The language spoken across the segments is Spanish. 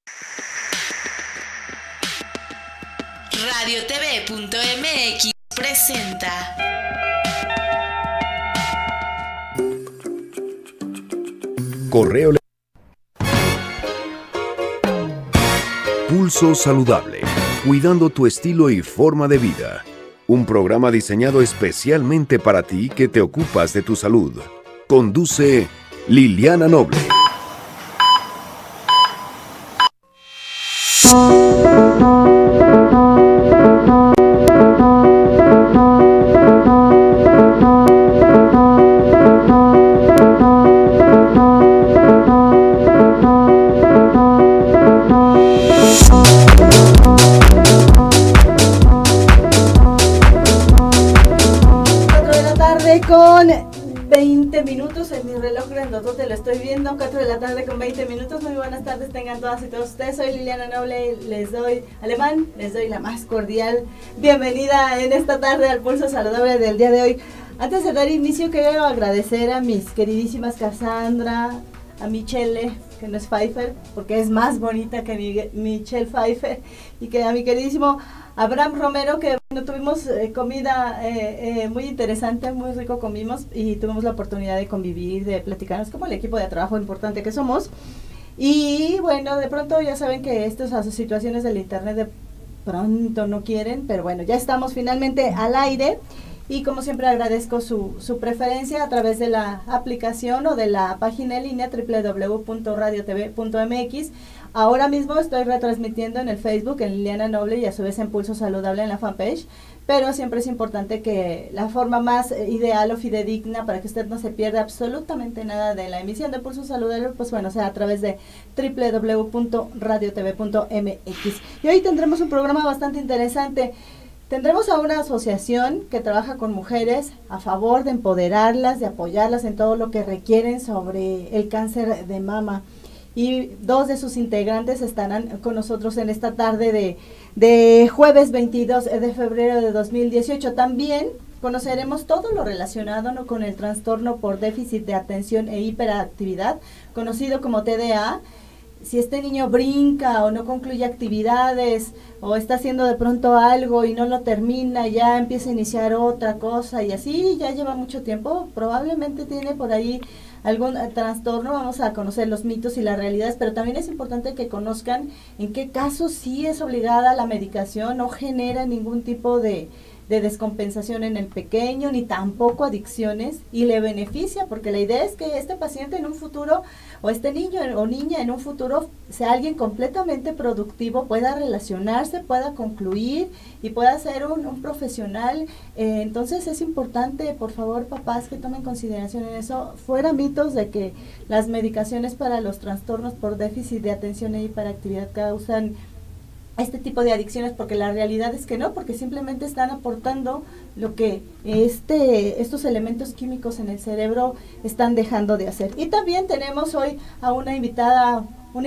RadioTV.mx presenta Correo Pulso Saludable, cuidando tu estilo y forma de vida. Un programa diseñado especialmente para ti que te ocupas de tu salud. Conduce Liliana Noble. Con 20 minutos en mi reloj grandotote, lo estoy viendo, 4 de la tarde con 20 minutos. Muy buenas tardes tengan todas y todos ustedes. Soy Liliana Noble, les doy la más cordial bienvenida en esta tarde al Pulso Saludable del día de hoy. Antes de dar inicio, quiero agradecer a mis queridísimas Cassandra, a Michelle, que no es Pfeiffer, porque es más bonita que Michelle Pfeiffer, y que a mi queridísimo Abraham Romero, que bueno, tuvimos comida muy interesante, muy rico comimos y tuvimos la oportunidad de convivir, de platicarnos como el equipo de trabajo importante que somos. Y bueno, de pronto ya saben que estas situaciones del internet de pronto no quieren, pero bueno, ya estamos finalmente al aire. Y como siempre agradezco su preferencia a través de la aplicación o de la página en línea www.radiotv.mx. Ahora mismo estoy retransmitiendo en el Facebook, en Liliana Noble, y a su vez en Pulso Saludable en la fanpage, pero siempre es importante que la forma más ideal o fidedigna para que usted no se pierda absolutamente nada de la emisión de Pulso Saludable, pues bueno, sea a través de www.radiotv.mx. Y hoy tendremos un programa bastante interesante. Tendremos a una asociación que trabaja con mujeres a favor de empoderarlas, de apoyarlas en todo lo que requieren sobre el cáncer de mama. Y dos de sus integrantes estarán con nosotros en esta tarde de jueves 22 de febrero de 2018. También conoceremos todo lo relacionado, ¿no?, con el trastorno por déficit de atención e hiperactividad, conocido como TDA. Si este niño brinca o no concluye actividades o está haciendo de pronto algo y no lo termina, ya empieza a iniciar otra cosa y así ya lleva mucho tiempo, probablemente tiene por ahí algún trastorno. Vamos a conocer los mitos y las realidades, pero también es importante que conozcan en qué casos sí es obligada la medicación, no genera ningún tipo de descompensación en el pequeño, ni tampoco adicciones, y le beneficia, porque la idea es que este paciente en un futuro, o este niño o niña en un futuro, sea alguien completamente productivo, pueda relacionarse, pueda concluir y pueda ser un profesional. Entonces es importante, por favor, papás, que tomen consideración en eso, fuera mitos de que las medicaciones para los trastornos por déficit de atención e hiperactividad causan este tipo de adicciones, porque la realidad es que no, porque simplemente están aportando lo que estos elementos químicos en el cerebro están dejando de hacer. Y también tenemos hoy a una invitada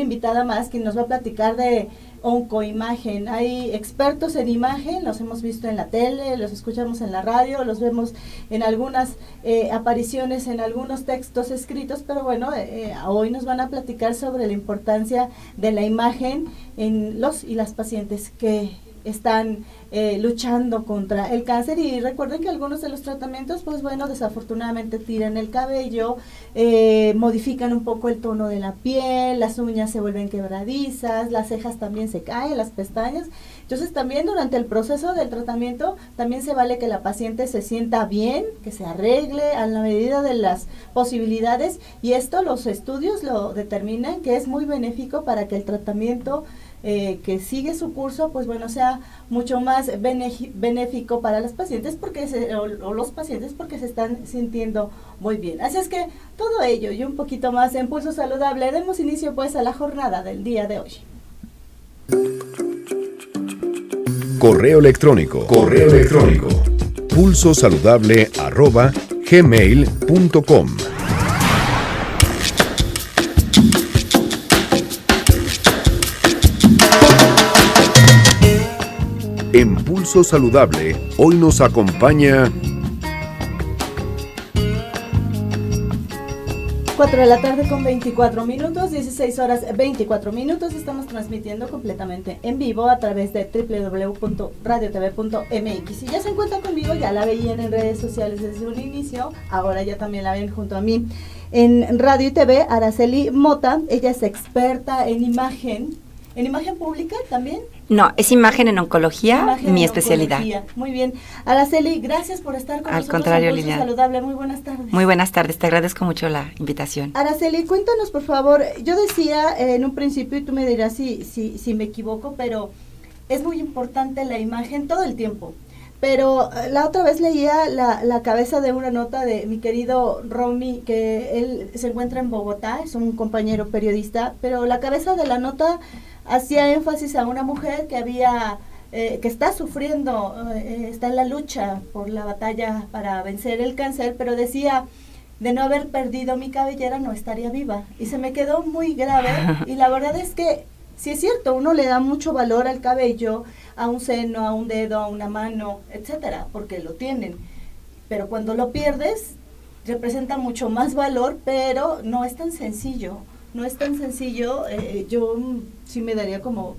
más que nos va a platicar de oncoimagen. Hay expertos en imagen, los hemos visto en la tele, los escuchamos en la radio, los vemos en algunas apariciones, en algunos textos escritos, pero bueno, hoy nos van a platicar sobre la importancia de la imagen en los y las pacientes que están luchando contra el cáncer. Y recuerden que algunos de los tratamientos, pues bueno, desafortunadamente tiran el cabello, modifican un poco el tono de la piel, las uñas se vuelven quebradizas, las cejas también se caen, las pestañas. Entonces también durante el proceso del tratamiento también se vale que la paciente se sienta bien, que se arregle a la medida de las posibilidades, y esto los estudios lo determinan que es muy benéfico para que el tratamiento que sigue su curso, pues bueno, sea mucho más benéfico para las pacientes o los pacientes, porque se están sintiendo muy bien. Así es que todo ello y un poquito más en Pulso Saludable. Demos inicio pues a la jornada del día de hoy. Correo electrónico pulsosaludable@gmail.com. En Pulso Saludable, hoy nos acompaña 4 de la tarde con 24 minutos, 16 horas 24 minutos. Estamos transmitiendo completamente en vivo a través de www.radiotv.mx. Y ya se encuentra conmigo, ya la veían en redes sociales desde un inicio, ahora ya también la ven junto a mí en Radio y TV, Araceli Mota. Ella es experta en imagen pública también. No, es imagen en oncología, mi especialidad. Muy bien. Araceli, gracias por estar con nosotros. Al contrario, Liliana. Saludable. Muy buenas tardes. Muy buenas tardes, te agradezco mucho la invitación. Araceli, cuéntanos por favor, yo decía en un principio, y tú me dirás si me equivoco, pero es muy importante la imagen todo el tiempo. Pero la otra vez leía la cabeza de una nota de mi querido Romy, que él se encuentra en Bogotá, es un compañero periodista, pero la cabeza de la nota hacía énfasis a una mujer que que está sufriendo, está en la lucha por la batalla para vencer el cáncer, pero decía, de no haber perdido mi cabellera no estaría viva. Y se me quedó muy grave, y la verdad es que sí es cierto, uno le da mucho valor al cabello, a un seno, a un dedo, a una mano, etcétera, porque lo tienen. Pero cuando lo pierdes, representa mucho más valor, pero no es tan sencillo. No es tan sencillo, yo sí me daría como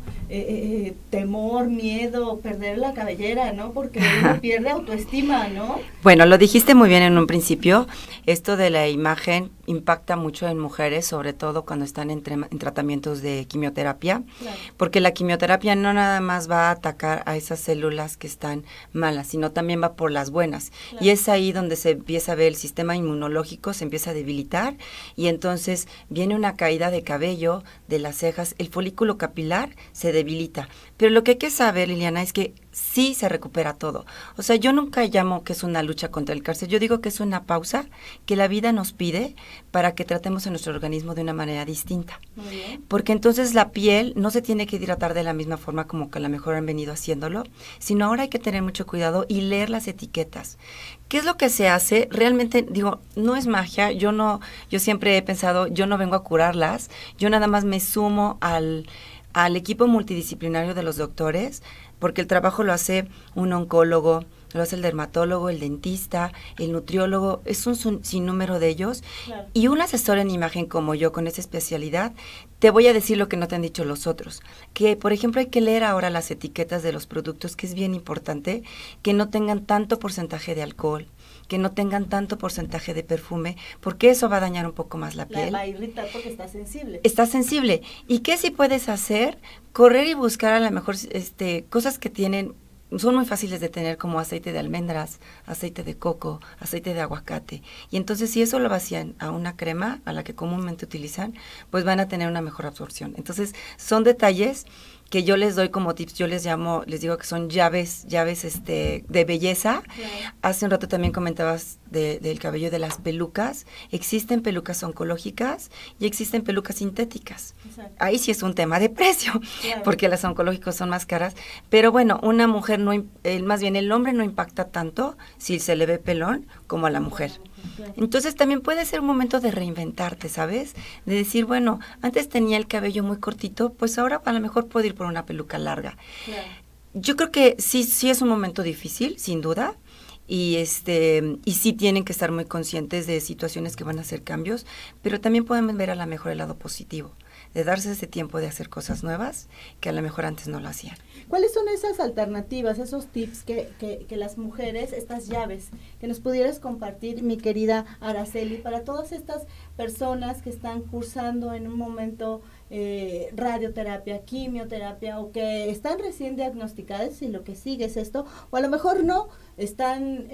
temor, miedo, perder la cabellera, ¿no? Porque uno pierde autoestima, ¿no? Bueno, lo dijiste muy bien en un principio, esto de la imagen impacta mucho en mujeres, sobre todo cuando están en tratamientos de quimioterapia, claro, porque la quimioterapia no nada más va a atacar a esas células que están malas, sino también va por las buenas, claro, y es ahí donde se empieza a ver el sistema inmunológico, se empieza a debilitar, y entonces viene una caída de cabello, de las cejas, el folículo capilar se debilita. Pero lo que hay que saber, Liliana, es que sí se recupera todo. O sea, yo nunca llamo que es una lucha contra el cáncer, yo digo que es una pausa que la vida nos pide para que tratemos a nuestro organismo de una manera distinta. Muy bien. Porque entonces la piel no se tiene que hidratar de la misma forma como que a lo mejor han venido haciéndolo, sino ahora hay que tener mucho cuidado y leer las etiquetas. ¿Qué es lo que se hace? Realmente, digo, no es magia, yo siempre he pensado, yo no vengo a curarlas, yo nada más me sumo al equipo multidisciplinario de los doctores, porque el trabajo lo hace un oncólogo, lo hace el dermatólogo, el dentista, el nutriólogo, es un sinnúmero de ellos, claro, y un asesor en imagen como yo con esa especialidad, te voy a decir lo que no te han dicho los otros, que por ejemplo hay que leer ahora las etiquetas de los productos, que es bien importante, que no tengan tanto porcentaje de alcohol, que no tengan tanto porcentaje de perfume, porque eso va a dañar un poco más la piel. La va a irritar porque está sensible. Está sensible. ¿Y qué sí puedes hacer? Correr y buscar a lo mejor cosas que son muy fáciles de tener, como aceite de almendras, aceite de coco, aceite de aguacate. Y entonces si eso lo vacían a una crema, a la que comúnmente utilizan, pues van a tener una mejor absorción. Entonces son detalles que yo les doy como tips, yo les digo que son llaves de belleza. Claro. Hace un rato también comentabas del cabello, de las pelucas. Existen pelucas oncológicas y existen pelucas sintéticas. Exacto. Ahí sí es un tema de precio, claro, porque las oncológicas son más caras. Pero bueno, una mujer más bien el hombre no impacta tanto si se le ve pelón como a la mujer. Claro. Entonces también puede ser un momento de reinventarte, ¿sabes? De decir, bueno, antes tenía el cabello muy cortito, pues ahora a lo mejor puedo ir por una peluca larga. Claro. Yo creo que sí es un momento difícil, sin duda, y sí tienen que estar muy conscientes de situaciones que van a hacer cambios, pero también podemos ver a lo mejor el lado positivo, de darse ese tiempo de hacer cosas nuevas que a lo mejor antes no lo hacían. ¿Cuáles son esas alternativas, esos tips que las mujeres, estas llaves, que nos pudieras compartir, mi querida Araceli, para todas estas personas que están cursando en un momento radioterapia, quimioterapia, o que están recién diagnosticadas y lo que sigue es esto, o a lo mejor no, están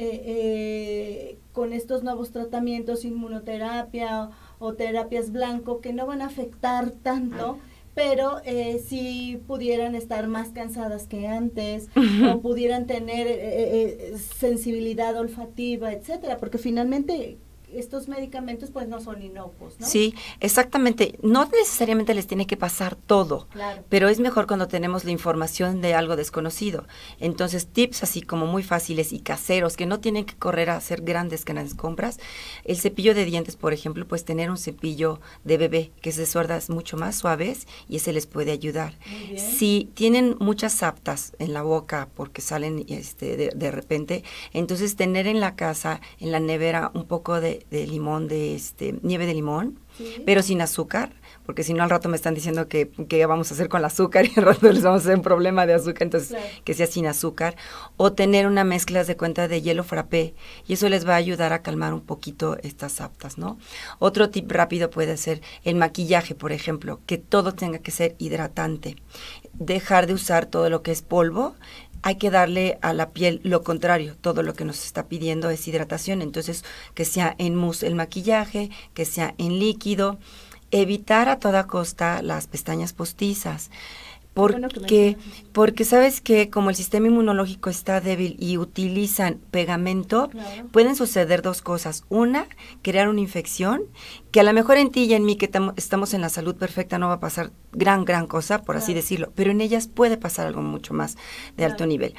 con estos nuevos tratamientos, inmunoterapia o terapias blanco, que no van a afectar tanto, pero si pudieran estar más cansadas que antes, o pudieran tener sensibilidad olfativa, etcétera, porque finalmente estos medicamentos pues no son inocuos, ¿no? Sí, exactamente. No necesariamente les tiene que pasar todo, claro, pero es mejor cuando tenemos la información de algo desconocido. Entonces, tips así como muy fáciles y caseros, que no tienen que correr a hacer grandes compras. El cepillo de dientes, por ejemplo, pues tener un cepillo de bebé, que se suerdas mucho más suaves, y ese les puede ayudar. Si tienen muchas aftas en la boca porque salen de repente, entonces tener en la casa, en la nevera, un poco de de limón, nieve de limón, Sí. pero sin azúcar, porque si no al rato me están diciendo que vamos a hacer con el azúcar y al rato les vamos a hacer un problema de azúcar, entonces Claro. que sea sin azúcar, o tener una mezcla, haz de cuenta, de hielo frappé, y eso les va a ayudar a calmar un poquito estas aftas, ¿no? Otro tip rápido puede ser el maquillaje, por ejemplo, que todo tenga que ser hidratante, dejar de usar todo lo que es polvo. Hay que darle a la piel lo contrario, todo lo que nos está pidiendo es hidratación, entonces que sea en mousse el maquillaje, que sea en líquido, evitar a toda costa las pestañas postizas, Bueno que porque sabes que como el sistema inmunológico está débil y utilizan pegamento, Claro. pueden suceder dos cosas. Una, crear una infección, que a lo mejor en ti y en mí que estamos en la salud perfecta no va a pasar gran cosa, por así Claro. decirlo, pero en ellas puede pasar algo mucho más de alto Claro. nivel.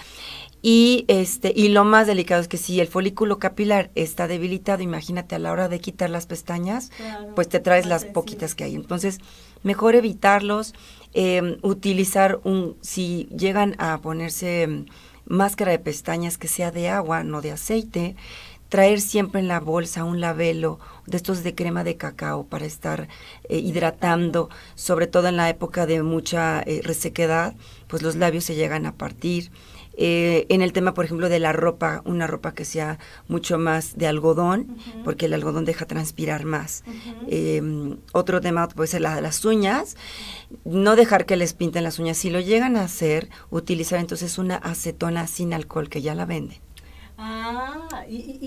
Y lo más delicado es que si el folículo capilar está debilitado, imagínate a la hora de quitar las pestañas, Claro, pues te traes más las sensible. poquitas que hay. Entonces, mejor evitarlos, utilizar si llegan a ponerse máscara de pestañas que sea de agua, no de aceite, traer siempre en la bolsa un labelo de estos de crema de cacao para estar hidratando, sobre todo en la época de mucha resequedad, pues los labios se llegan a partir. En el tema, por ejemplo, de la ropa, una ropa que sea mucho más de algodón, porque el algodón deja transpirar más. Otro tema puede ser las uñas, no dejar que les pinten las uñas. Si lo llegan a hacer, utilizar entonces una acetona sin alcohol, que ya la venden. Ah,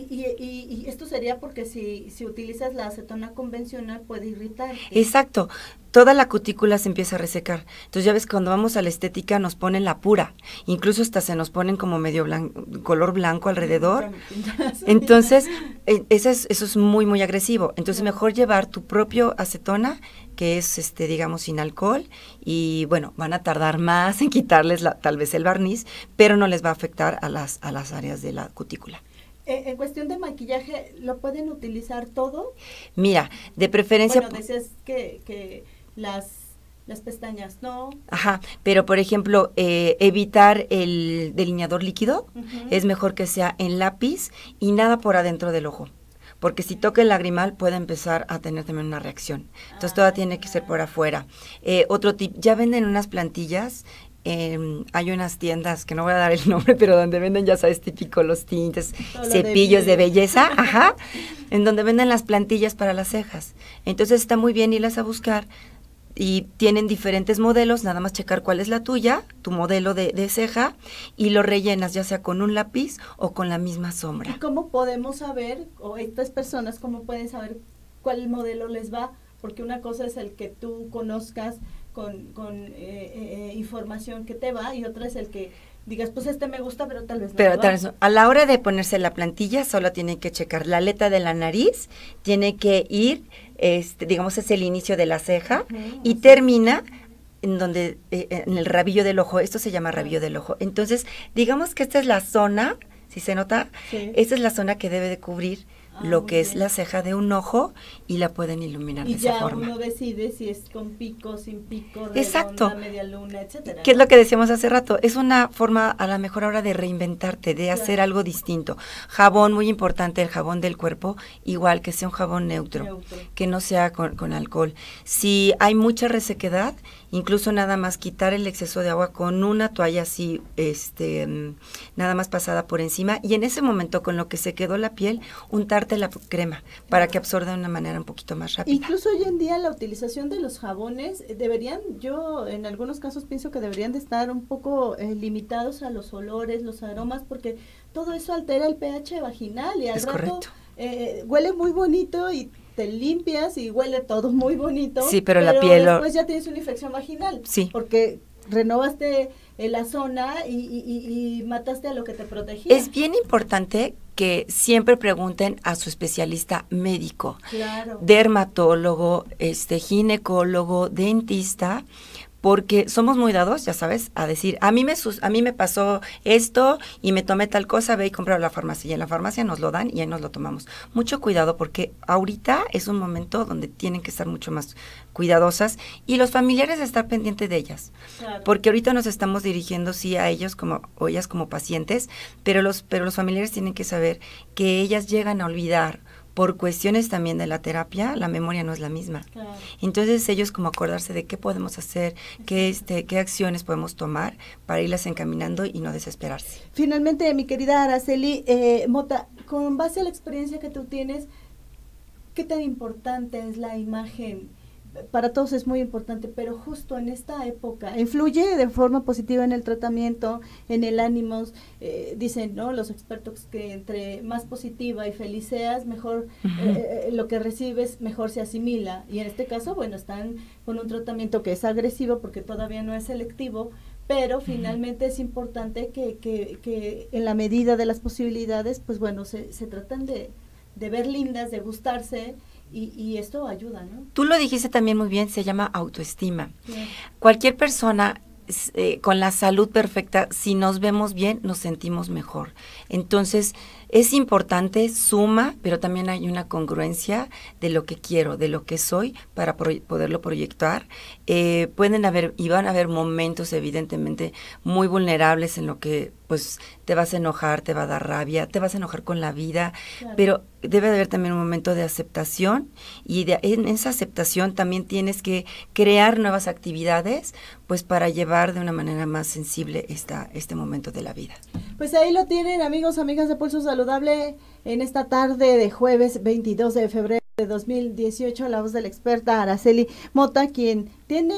y esto sería porque si utilizas la acetona convencional puede irritar. Exacto, toda la cutícula se empieza a resecar. Entonces ya ves, cuando vamos a la estética nos ponen la pura, incluso hasta se nos ponen como medio color blanco alrededor. Entonces, eso es muy agresivo. Entonces mejor llevar tu propio acetona, que es, digamos, sin alcohol, y bueno, van a tardar más en quitarles tal vez el barniz, pero no les va a afectar a las áreas de la cutícula. En cuestión de maquillaje, ¿lo pueden utilizar todo? Mira, de preferencia... Bueno, decías que las pestañas, ¿no? Ajá, pero por ejemplo, evitar el delineador líquido, es mejor que sea en lápiz y nada por adentro del ojo. Porque si toca el lagrimal puede empezar a tener también una reacción. Entonces todo tiene que ser por afuera. Otro tip, ya venden unas plantillas, hay unas tiendas, que no voy a dar el nombre, pero donde venden, ya sabes, típico los tintes, cepillos de belleza, ajá, en donde venden las plantillas para las cejas. Entonces está muy bien irlas a buscar. Y tienen diferentes modelos, nada más checar cuál es la tuya, tu modelo de ceja, y lo rellenas ya sea con un lápiz o con la misma sombra. ¿Y cómo podemos saber, o estas personas, cómo pueden saber cuál modelo les va? Porque una cosa es el que tú conozcas con información que te va, y otra es el que digas, pues me gusta, pero tal vez no. Pero a la hora de ponerse la plantilla, solo tienen que checar la aleta de la nariz, tiene que ir, digamos, es el inicio de la ceja, y termina en donde, en el rabillo del ojo. Esto se llama rabillo del ojo. Entonces, digamos que esta es la zona, si se nota, Sí. esta es la zona que debe de cubrir lo que es la ceja de un ojo, y la pueden iluminar de esa ya forma. uno decide si es con pico, sin pico, redonda, Exacto. media luna, etcétera. ¿Qué es lo que decíamos hace rato? Es una forma a la mejor ahora de reinventarte, de hacer algo distinto. Jabón, muy importante, el jabón del cuerpo, igual que sea un jabón neutro. Que no sea con alcohol. Si hay mucha resequedad, incluso nada más quitar el exceso de agua con una toalla así, nada más pasada por encima, y en ese momento con lo que se quedó la piel, untarte la crema para que absorba de una manera un poquito más rápida. Incluso hoy en día la utilización de los jabones yo en algunos casos pienso que deberían de estar un poco limitados a los olores, los aromas, porque todo eso altera el pH vaginal y al Es rato correcto. Huele muy bonito y te limpias y huele todo muy bonito. Sí, pero la piel después ya tienes una infección vaginal. Sí. Porque renovaste la zona y mataste a lo que te protegía. Es bien importante que siempre pregunten a su especialista médico, Claro. dermatólogo, ginecólogo, dentista, porque somos muy dados, ya sabes, a decir, a mí me pasó esto y me tomé tal cosa, ve y compra a la farmacia, y en la farmacia nos lo dan y ahí nos lo tomamos. Mucho cuidado, porque ahorita es un momento donde tienen que estar mucho más cuidadosas, y los familiares estar pendientes de ellas, Claro. porque ahorita nos estamos dirigiendo sí a ellos o ellas como pacientes, pero los familiares tienen que saber que ellas llegan a olvidar por cuestiones también de la terapia, la memoria no es la misma. Claro. Entonces ellos como acordarse de qué podemos hacer, qué acciones podemos tomar para irlas encaminando y no desesperarse. Finalmente, mi querida Araceli Mota, con base a la experiencia que tú tienes, ¿qué tan importante es la imagen? Para todos es muy importante, pero justo en esta época, ¿influye de forma positiva en el tratamiento, en el ánimo? Dicen, ¿no?, los expertos que entre más positiva y feliz seas, mejor lo que recibes, mejor se asimila. Y en este caso, bueno, están con un tratamiento que es agresivo porque todavía no es selectivo, pero finalmente es importante que en la medida de las posibilidades, pues bueno, se tratan de ver lindas, de gustarse, y esto ayuda, ¿no? Tú lo dijiste también muy bien, se llama autoestima. Bien. Cualquier persona con la salud perfecta, si nos vemos bien, nos sentimos mejor. Entonces, es importante, suma, pero también hay una congruencia de lo que quiero, de lo que soy, para poderlo proyectar. Pueden haber, y van a haber momentos evidentemente muy vulnerables en lo que pues te vas a enojar, te va a dar rabia, te vas a enojar con la vida, claro. Pero debe de haber también un momento de aceptación, y en esa aceptación también tienes que crear nuevas actividades pues para llevar de una manera más sensible este momento de la vida. Pues ahí lo tienen, amigos, amigas de Pulso Saludable, en esta tarde de jueves 22 de febrero de 2018, la voz de la experta Araceli Mota, quien tiene,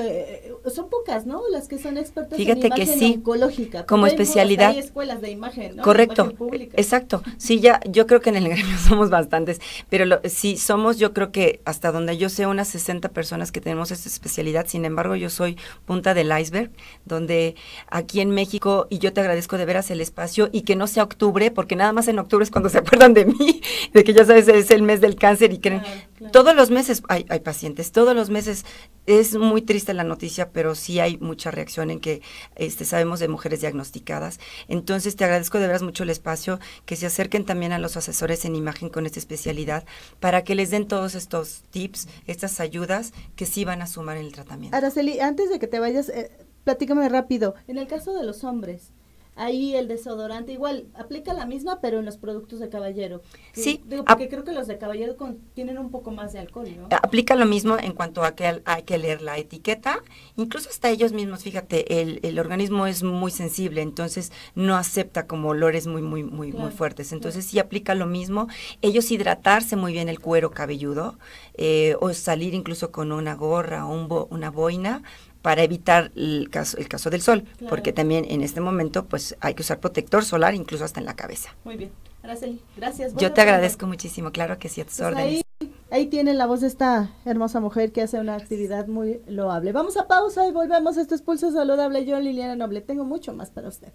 son pocas, ¿no?, las que son expertas en imagen sí, oncológica. Como especialidad. Hay escuelas de imagen, ¿no? Correcto, Imagen pública. Exacto. Sí, yo creo que en el gremio somos bastantes, pero sí somos, yo creo que hasta donde yo sé, unas 60 personas que tenemos esta especialidad. Sin embargo, yo soy punta del iceberg, donde aquí en México, y yo te agradezco de veras el espacio, y que no sea octubre, porque nada más en octubre es cuando se acuerdan de mí, de que ya sabes, es el mes del cáncer, y creen, claro. Todos los meses hay pacientes, todos los meses. Es muy triste la noticia, pero sí hay mucha reacción en que sabemos de mujeres diagnosticadas. Entonces te agradezco de veras mucho el espacio, que se acerquen también a los asesores en imagen con esta especialidad, para que les den todos estos tips, estas ayudas que sí van a sumar en el tratamiento. Araceli, antes de que te vayas, platícame rápido, en el caso de los hombres, ahí el desodorante igual aplica la misma, pero en los productos de caballero. Sí. Porque creo que los de caballero tienen un poco más de alcohol, ¿no? Aplica lo mismo en cuanto a que hay que leer la etiqueta, incluso hasta ellos mismos, fíjate, el organismo es muy sensible, entonces no acepta como olores muy fuertes, entonces sí aplica lo mismo. Ellos hidratarse muy bien el cuero cabelludo, o salir incluso con una gorra o una boina, para evitar el caso del sol, claro. Porque también en este momento pues hay que usar protector solar, incluso hasta en la cabeza. Muy bien, Araceli, gracias. Yo te agradezco muchísimo, claro que sí, a tus órdenes. Ahí tiene la voz de esta hermosa mujer que hace una actividad muy loable. Vamos a pausa y volvemos. Esto es Pulso Saludable. Yo, Liliana Noble, tengo mucho más para usted.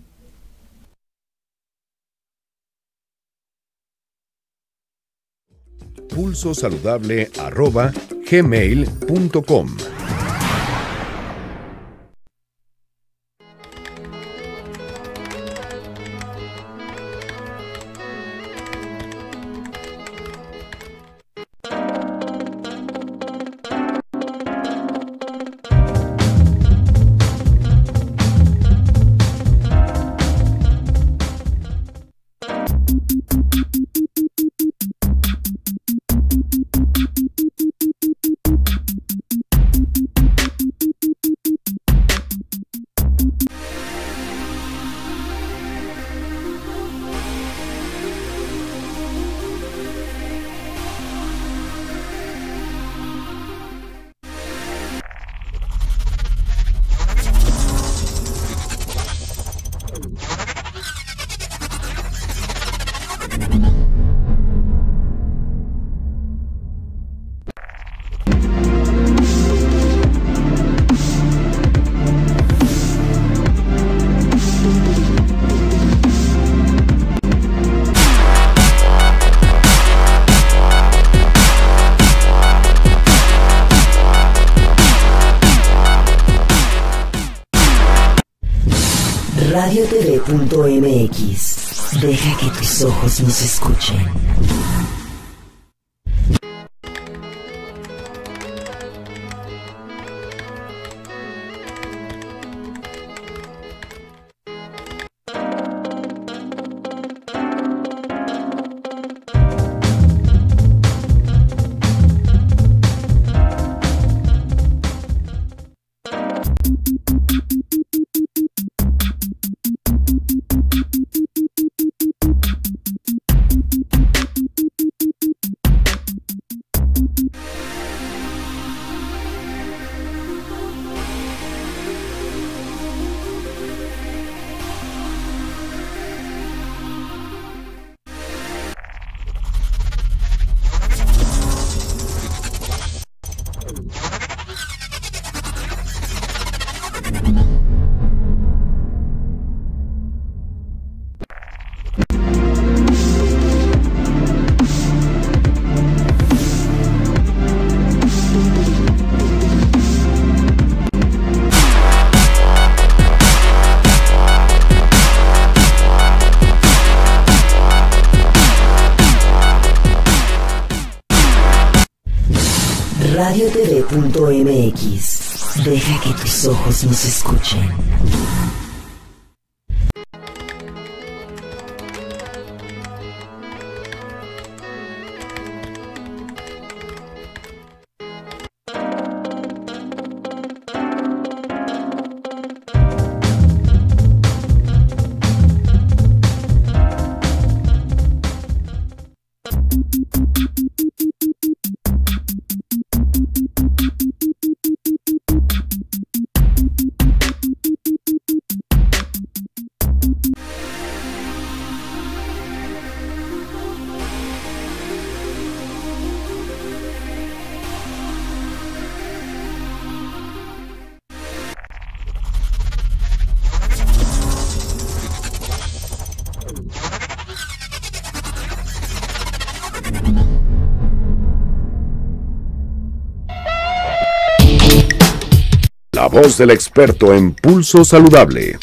pulsosaludable@gmail.com. RadioTV.mx. Deja que tus ojos nos escuchen. radiotv.mx. Deja que tus ojos nos escuchen. La voz del experto en Pulso Saludable.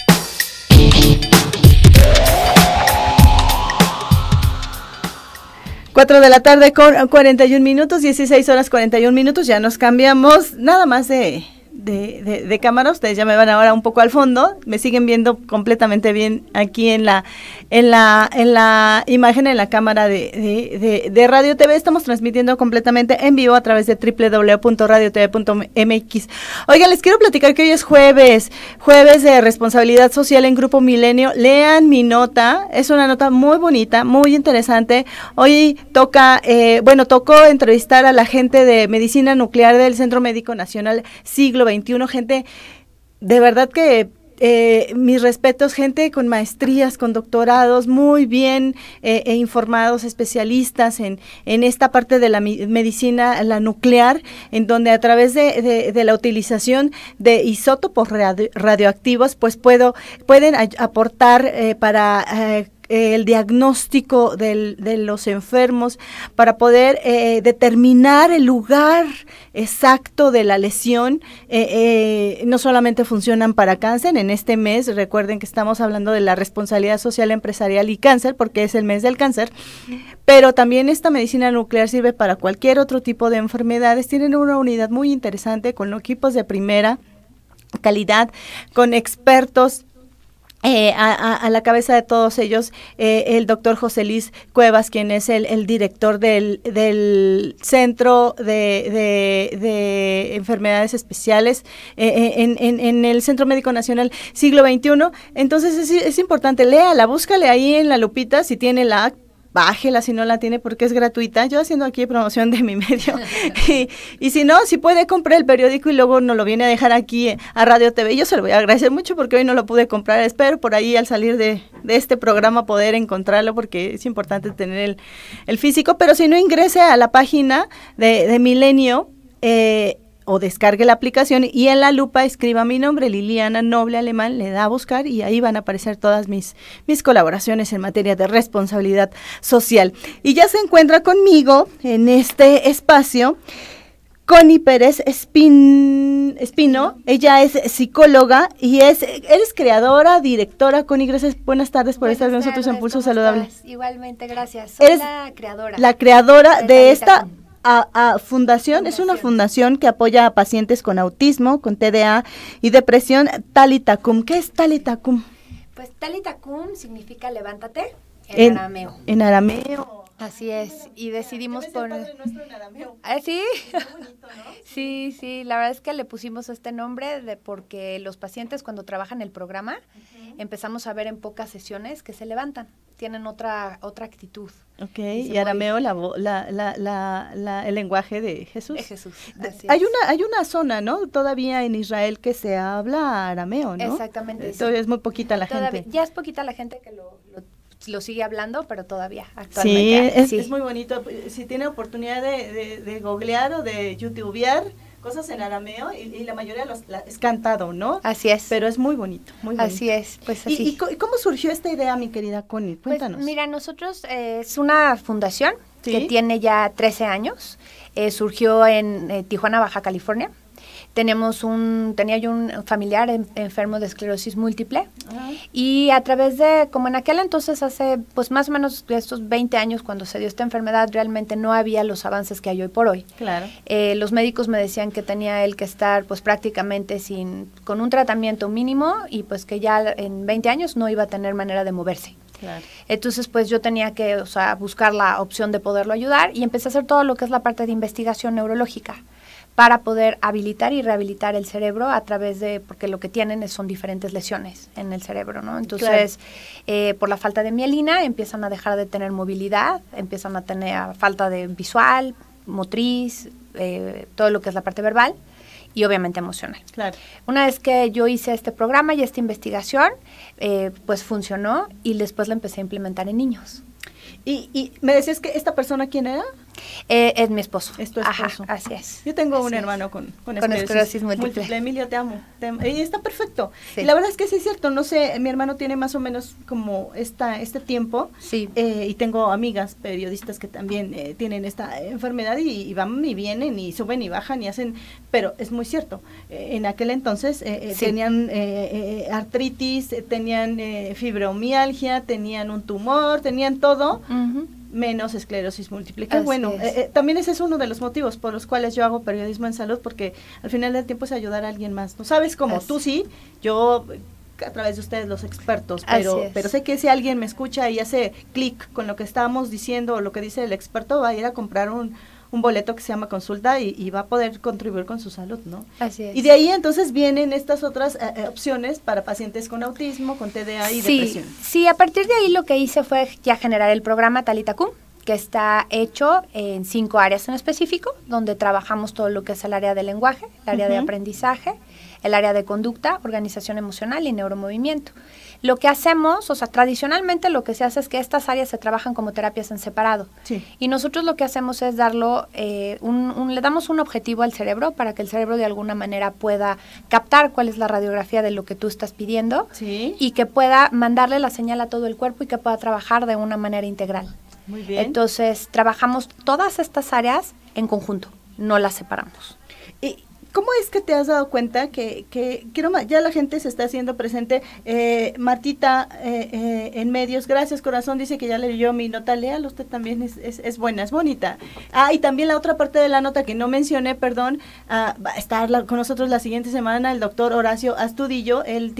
Cuatro de la tarde con 41 minutos, 16 horas 41 minutos, ya nos cambiamos, nada más de cámara. Ustedes ya me van ahora un poco al fondo, me siguen viendo completamente bien aquí en la imagen, en la cámara de Radio TV. Estamos transmitiendo completamente en vivo a través de www.radiotv.mx. Oigan, les quiero platicar que hoy es jueves de responsabilidad social en Grupo Milenio. Lean mi nota, es una nota muy bonita, muy interesante. Hoy tocó entrevistar a la gente de medicina nuclear del Centro Médico Nacional Siglo XXI, gente de verdad que mis respetos, gente con maestrías, con doctorados, muy bien informados, especialistas en esta parte de la medicina, la nuclear, en donde a través de la utilización de isótopos radioactivos, pues pueden aportar para el diagnóstico de los enfermos, para poder determinar el lugar exacto de la lesión. No solamente funcionan para cáncer, en este mes, recuerden que estamos hablando de la responsabilidad social empresarial y cáncer, porque es el mes del cáncer, pero también esta medicina nuclear sirve para cualquier otro tipo de enfermedades. Tienen una unidad muy interesante con equipos de primera calidad, con expertos. A la cabeza de todos ellos, el doctor José Luis Cuevas, quien es el director del Centro de Enfermedades Especiales en el Centro Médico Nacional Siglo XXI. Entonces es importante, léala, búscale ahí en la lupita, si tiene la app, bájela si no la tiene porque es gratuita. Yo haciendo aquí promoción de mi medio. y si no, si puede, compre el periódico y luego nos lo viene a dejar aquí a Radio TV. Yo se lo voy a agradecer mucho porque hoy no lo pude comprar. Espero por ahí al salir de este programa poder encontrarlo, porque es importante tener el físico. Pero si no, ingrese a la página de Milenio o descargue la aplicación y en la lupa escriba mi nombre, Liliana Noble Alemán, le da a buscar y ahí van a aparecer todas mis colaboraciones en materia de responsabilidad social. Y ya se encuentra conmigo en este espacio Connie Pérez Espino. Ella es psicóloga y eres creadora, directora. Connie, gracias, buenas tardes por estar con nosotros en Pulso Saludable. Estás? Igualmente, gracias. Soy la creadora. La creadora de esta fundación. Es una fundación que apoya a pacientes con autismo, con TDA y depresión. Talitha Kum. ¿Qué es Talitha Kum? Pues Talitha Kum significa levántate en arameo. En arameo. Así es, y decidimos poner... ¿Ah, sí? Qué bonito, ¿no? Sí, la verdad es que le pusimos este nombre porque los pacientes cuando trabajan el programa empezamos a ver en pocas sesiones que se levantan, tienen otra actitud. Ok, y arameo el lenguaje de Jesús. De Jesús, hay una zona, ¿no? Todavía en Israel que se habla arameo, ¿no? Exactamente. Todavía es muy poquita la gente. Ya es poquita la gente que lo sigue hablando, pero todavía actualmente. Es muy bonito. Si tiene oportunidad de googlear o de youtubear cosas en arameo, y la mayoría es cantado, ¿no? Así es. Pero es muy bonito, muy bonito. Así es, pues así. ¿Y cómo surgió esta idea, mi querida Connie? Cuéntanos. Pues mira, nosotros es una fundación que tiene ya 13 años. Surgió en Tijuana, Baja California. tenía yo un familiar enfermo de esclerosis múltiple y a través de, como en aquel entonces hace pues más o menos de estos 20 años cuando se dio esta enfermedad, realmente no había los avances que hay hoy por hoy. Claro. Los médicos me decían que tenía él que estar pues prácticamente con un tratamiento mínimo y pues que ya en 20 años no iba a tener manera de moverse. Claro. Entonces, pues yo tenía que, o sea, buscar la opción de poderlo ayudar y empecé a hacer todo lo que es la parte de investigación neurológica para poder habilitar y rehabilitar el cerebro a través de, porque lo que tienen son diferentes lesiones en el cerebro, ¿no? Entonces, por la falta de mielina empiezan a dejar de tener movilidad, empiezan a tener falta de visual, motriz, todo lo que es la parte verbal y obviamente emocional. Claro. Una vez que yo hice este programa y esta investigación, pues funcionó y después la empecé a implementar en niños. Y me decías que esta persona, ¿quién era? Es mi esposo. Es tu esposo. Ajá, así es. Yo tengo un Así hermano es. con esclerosis múltiple. Emilio, te amo. Y está perfecto. Sí. Y la verdad es que sí es cierto, no sé, mi hermano tiene más o menos como este tiempo. Sí. Y tengo amigas periodistas que también tienen esta enfermedad y van y vienen y suben y bajan y hacen, pero es muy cierto. En aquel entonces Sí. tenían artritis, tenían fibromialgia, tenían un tumor, tenían todo. Ujú. Menos esclerosis múltiple. Qué Así bueno. es. También ese es uno de los motivos por los cuales yo hago periodismo en salud, porque al final del tiempo es ayudar a alguien más. ¿No sabes cómo? Así. Tú sí, yo a través de ustedes los expertos, Así pero es. sé que si alguien me escucha y hace clic con lo que estábamos diciendo o lo que dice el experto, va a ir a comprar un boleto que se llama consulta y va a poder contribuir con su salud, ¿no? Así es. Y de ahí entonces vienen estas otras opciones para pacientes con autismo, con TDA y depresión. Sí, a partir de ahí lo que hice fue ya generar el programa Talitacum, que está hecho en 5 áreas en específico, donde trabajamos todo lo que es el área de lenguaje, el área de aprendizaje, el área de conducta, organización emocional y neuromovimiento. Lo que hacemos, o sea, tradicionalmente lo que se hace es que estas áreas se trabajan como terapias en separado. Sí. Y nosotros lo que hacemos es darlo, le damos un objetivo al cerebro para que el cerebro de alguna manera pueda captar cuál es la radiografía de lo que tú estás pidiendo Sí. y que pueda mandarle la señal a todo el cuerpo y que pueda trabajar de una manera integral. Muy bien. Entonces, trabajamos todas estas áreas en conjunto, no las separamos. ¿Y cómo es que te has dado cuenta que ya la gente se está haciendo presente? Martita en medios, gracias corazón, dice que ya leyó mi nota, léala usted también, es buena, es bonita. Y también la otra parte de la nota que no mencioné, perdón, va a estar con nosotros la siguiente semana el doctor Horacio Astudillo. Él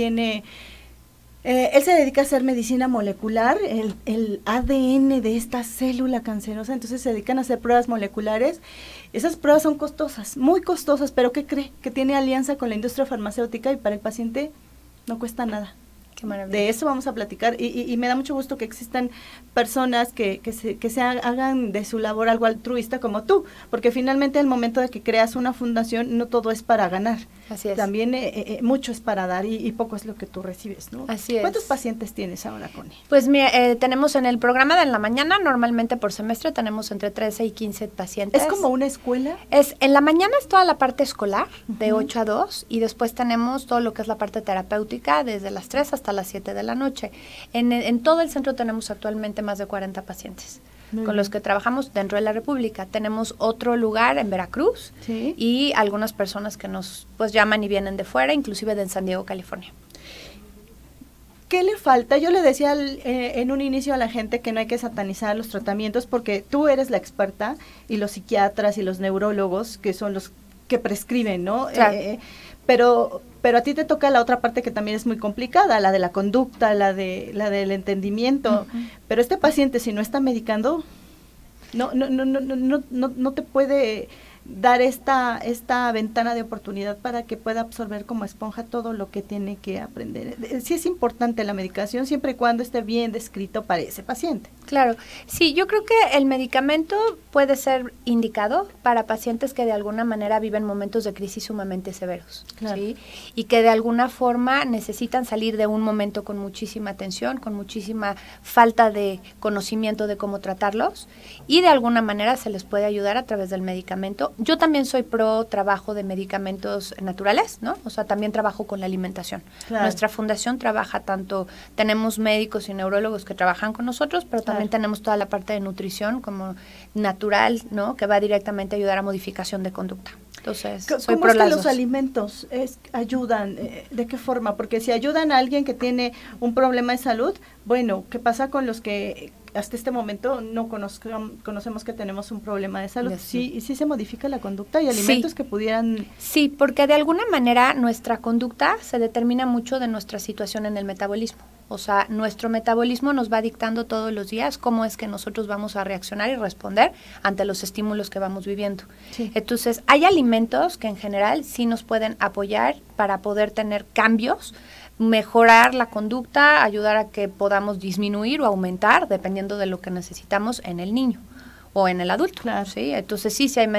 se dedica a hacer medicina molecular, el ADN de esta célula cancerosa, entonces se dedican a hacer pruebas moleculares. Esas pruebas son costosas, muy costosas, pero ¿qué cree? Que tiene alianza con la industria farmacéutica y para el paciente no cuesta nada. Qué maravilla. De eso vamos a platicar y me da mucho gusto que existan personas que se hagan de su labor algo altruista como tú, porque finalmente al momento de que creas una fundación no todo es para ganar. Así es. También mucho es para dar y poco es lo que tú recibes, ¿no? Así es. ¿Cuántos pacientes tienes ahora, Connie? Pues mira, tenemos en el programa de en la mañana, normalmente por semestre tenemos entre 13 y 15 pacientes. ¿Es como una escuela? En la mañana es toda la parte escolar, de 8 a 2, y después tenemos todo lo que es la parte terapéutica, desde las 3 hasta las 7 de la noche. En todo el centro tenemos actualmente más de 40 pacientes. Muy con bien. los que trabajamos dentro de la República. Tenemos otro lugar en Veracruz Sí. y algunas personas que nos pues llaman y vienen de fuera, inclusive de San Diego, California. ¿Qué le falta? Yo le decía en un inicio a la gente que no hay que satanizar los tratamientos porque tú eres la experta y los psiquiatras y los neurólogos que son los que prescriben, ¿no? Claro. Pero a ti te toca la otra parte que también es muy complicada, la de la conducta, la del entendimiento. Pero este paciente si no está medicando, no te puede dar esta ventana de oportunidad para que pueda absorber como esponja todo lo que tiene que aprender. Sí es importante la medicación siempre y cuando esté bien descrito para ese paciente. Claro, sí, yo creo que el medicamento puede ser indicado para pacientes que de alguna manera viven momentos de crisis sumamente severos, Claro. ¿sí? Y que de alguna forma necesitan salir de un momento con muchísima tensión, con muchísima falta de conocimiento de cómo tratarlos, y de alguna manera se les puede ayudar a través del medicamento. Yo también soy pro trabajo de medicamentos naturales, ¿no? O sea, también trabajo con la alimentación. Claro. Nuestra fundación trabaja tenemos médicos y neurólogos que trabajan con nosotros, pero también tenemos toda la parte de nutrición como natural, ¿no? Que va directamente a ayudar a modificación de conducta. Entonces, ¿Cómo es que los alimentos ayudan? ¿De qué forma? Porque si ayudan a alguien que tiene un problema de salud, bueno, ¿qué pasa con los que hasta este momento no conocemos que tenemos un problema de salud? Sí se modifica la conducta y alimentos que pudieran... Sí, porque de alguna manera nuestra conducta se determina mucho de nuestra situación en el metabolismo. O sea, nuestro metabolismo nos va dictando todos los días cómo es que nosotros vamos a reaccionar y responder ante los estímulos que vamos viviendo. Sí. Entonces, hay alimentos que en general sí nos pueden apoyar para poder tener cambios, mejorar la conducta, ayudar a que podamos disminuir o aumentar, dependiendo de lo que necesitamos en el niño o en el adulto. Claro. ¿Sí? Entonces, sí hay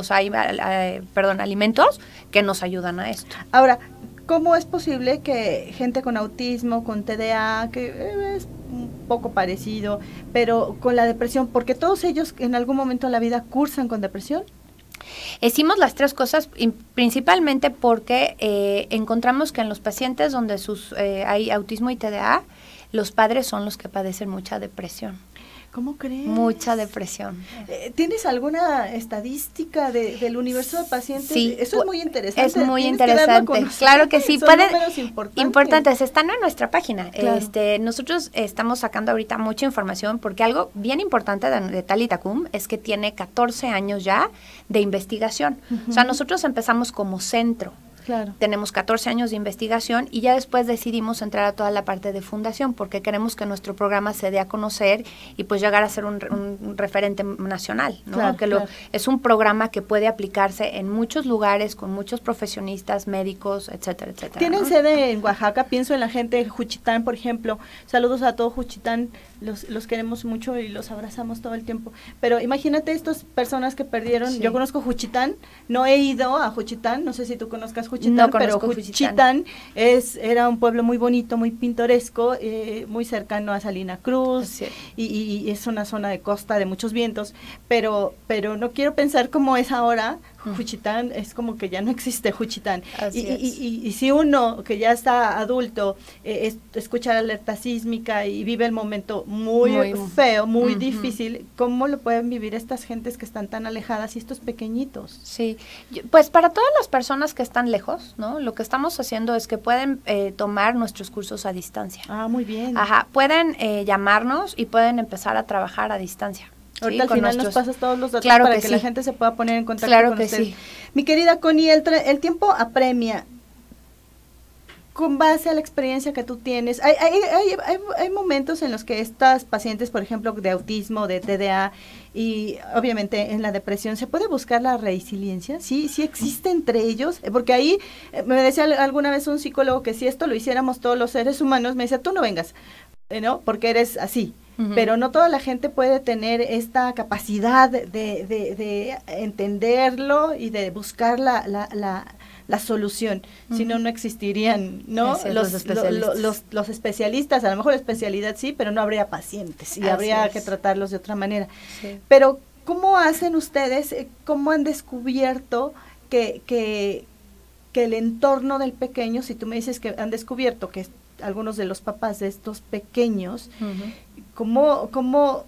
alimentos que nos ayudan a esto. Ahora, ¿cómo es posible que gente con autismo, con TDA, que es un poco parecido, pero con la depresión, porque todos ellos en algún momento de la vida cursan con depresión? Hicimos las tres cosas principalmente porque encontramos que en los pacientes donde hay autismo y TDA, los padres son los que padecen mucha depresión. ¿Cómo crees? Mucha depresión. ¿Tienes alguna estadística del universo de pacientes? Sí. Eso es muy interesante. Es muy interesante. Claro que sí. Son números importantes. Están en nuestra página. Claro. Nosotros estamos sacando ahorita mucha información porque algo bien importante de Thalita Kum es que tiene 14 años ya de investigación. O sea, nosotros empezamos como centro. Claro. Tenemos 14 años de investigación y ya después decidimos entrar a toda la parte de fundación porque queremos que nuestro programa se dé a conocer y pues llegar a ser un referente nacional, ¿no? Claro, es un programa que puede aplicarse en muchos lugares con muchos profesionistas, médicos, etcétera, etcétera. ¿Tienen sede en Oaxaca? Pienso en la gente de Juchitán, por ejemplo. Saludos a todo Juchitán, los queremos mucho y los abrazamos todo el tiempo. Pero imagínate estas personas que perdieron, yo conozco Juchitán, no he ido a Juchitán, no sé si tú conozcas Juchitán, pero Juchitán era un pueblo muy bonito, muy pintoresco, muy cercano a Salina Cruz, y es una zona de costa de muchos vientos, pero no quiero pensar cómo es ahora. Juchitán es como que ya no existe Juchitán. Y si uno que ya está adulto escucha la alerta sísmica y vive el momento muy feo, muy difícil, ¿cómo lo pueden vivir estas gentes que están tan alejadas y estos pequeñitos? Sí, pues para todas las personas que están lejos, ¿no? Lo que estamos haciendo es que pueden tomar nuestros cursos a distancia. Ah, muy bien. Ajá, pueden llamarnos y pueden empezar a trabajar a distancia. Ahorita al final nos pasas todos los datos para que la gente se pueda poner en contacto con usted. Mi querida Connie, el tiempo apremia. Con base a la experiencia que tú tienes, hay momentos en los que estas pacientes, por ejemplo, de autismo, de TDA y obviamente en la depresión, ¿se puede buscar la resiliencia? ¿Sí existe entre ellos? Porque ahí me decía alguna vez un psicólogo que si esto lo hiciéramos todos los seres humanos, me decía, tú no vengas, ¿no? Porque eres así. Pero no toda la gente puede tener esta capacidad de entenderlo y de buscar la solución, si no existirían, ¿no? Los especialistas, a lo mejor la especialidad sí, pero no habría pacientes y habría que tratarlos de otra manera. Sí. Pero, ¿cómo hacen ustedes, cómo han descubierto que el entorno del pequeño, si tú me dices que han descubierto que algunos de los papás de estos pequeños, ¿cómo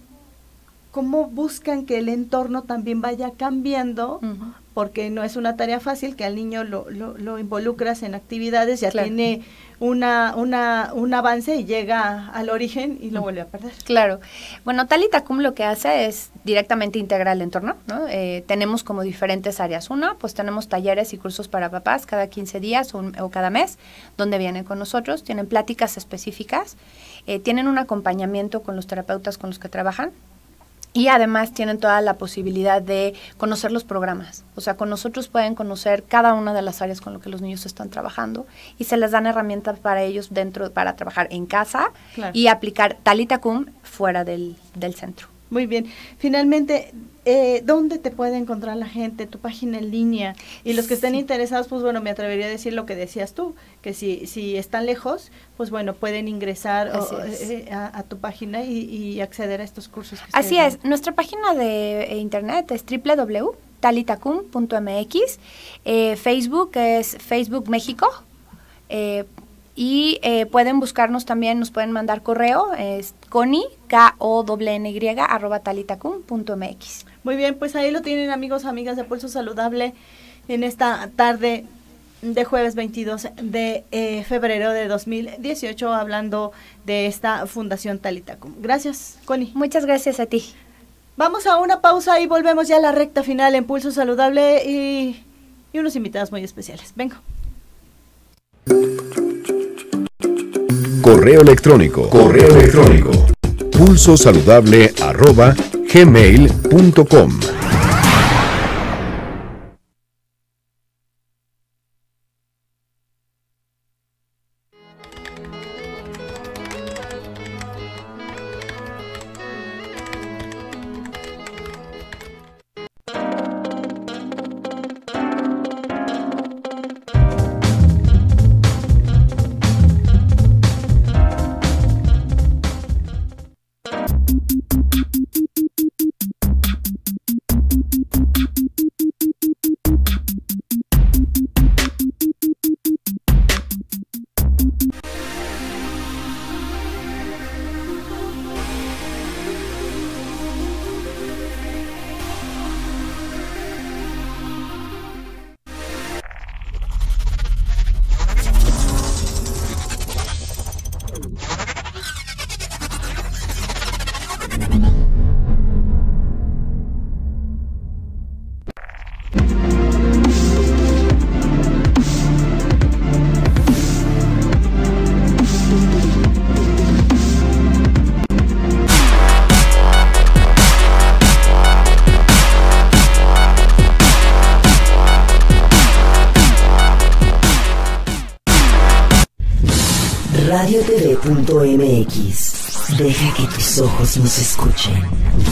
buscan que el entorno también vaya cambiando? Porque no es una tarea fácil que al niño lo involucras en actividades, ya tiene un avance y llega al origen y lo vuelve a perder. Claro. Bueno, Thalita Kum lo que hace es directamente integrar el entorno, ¿no? Tenemos como diferentes áreas. Una, pues tenemos talleres y cursos para papás cada 15 días o cada mes, donde vienen con nosotros, tienen pláticas específicas, tienen un acompañamiento con los terapeutas con los que trabajan. Y además tienen toda la posibilidad de conocer los programas. O sea, con nosotros pueden conocer cada una de las áreas con lo que los niños están trabajando y se les dan herramientas para ellos para trabajar en casa y aplicar Thalita Kum fuera del centro. Muy bien. Finalmente, ¿dónde te puede encontrar la gente? Tu página en línea. Y los que estén interesados, pues bueno, me atrevería a decir lo que decías tú, que si están lejos, pues bueno, pueden ingresar a tu página y acceder a estos cursos. Así es. Nuestra página de internet es www.thalitakum.mx. Facebook es Facebook México. Y pueden buscarnos también, nos pueden mandar correo, es Connie, KONNY, @thalitakum.mx. Muy bien, pues ahí lo tienen, amigos, amigas de Pulso Saludable. en esta tarde de jueves 22 de febrero de 2018, hablando de esta Fundación Talitacum. Gracias, Connie. Muchas gracias a ti. Vamos a una pausa y volvemos ya a la recta final en Pulso Saludable y unos invitados muy especiales. Vengo. Correo electrónico. pulsosaludable@gmail.com. RadioTV.mx. Deja que tus ojos nos escuchen.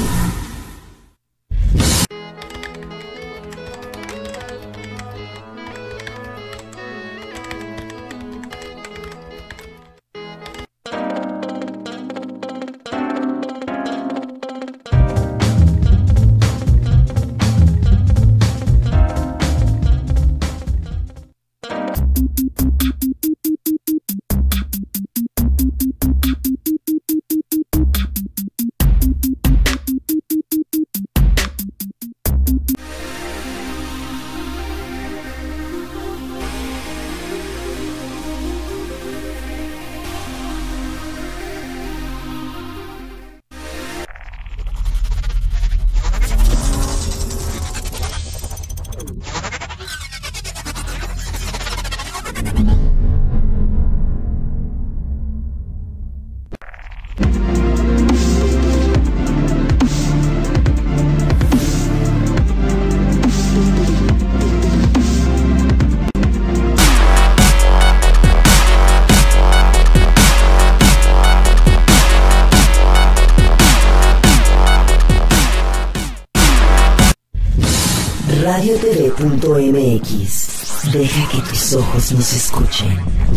RadioTV.mx. Deja que tus ojos nos escuchen.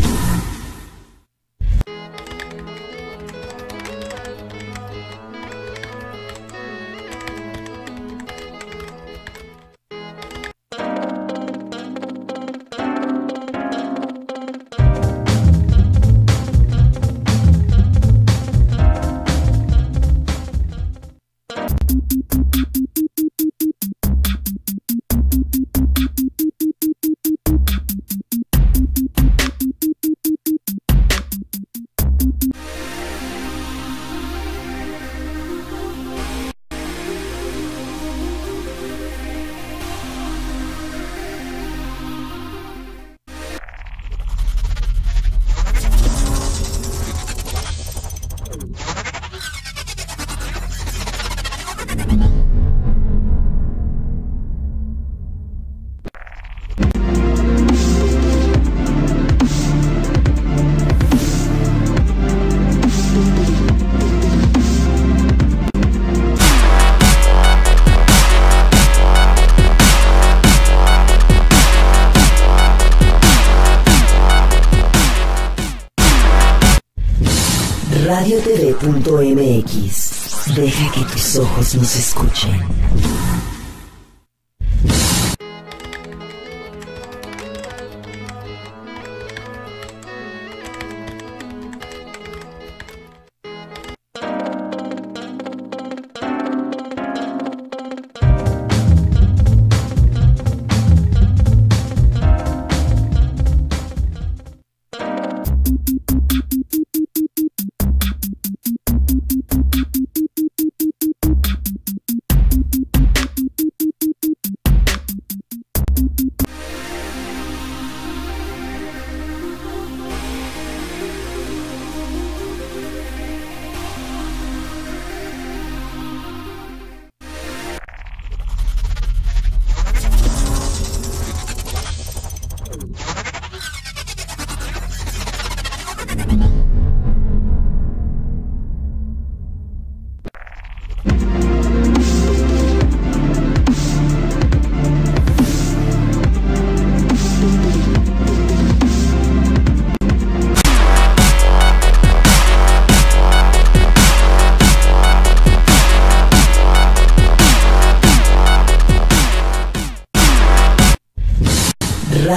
RadioTV.mx. Deja que tus ojos nos escuchen.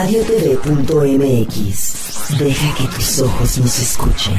radiotv.mx. Deja que tus ojos nos escuchen.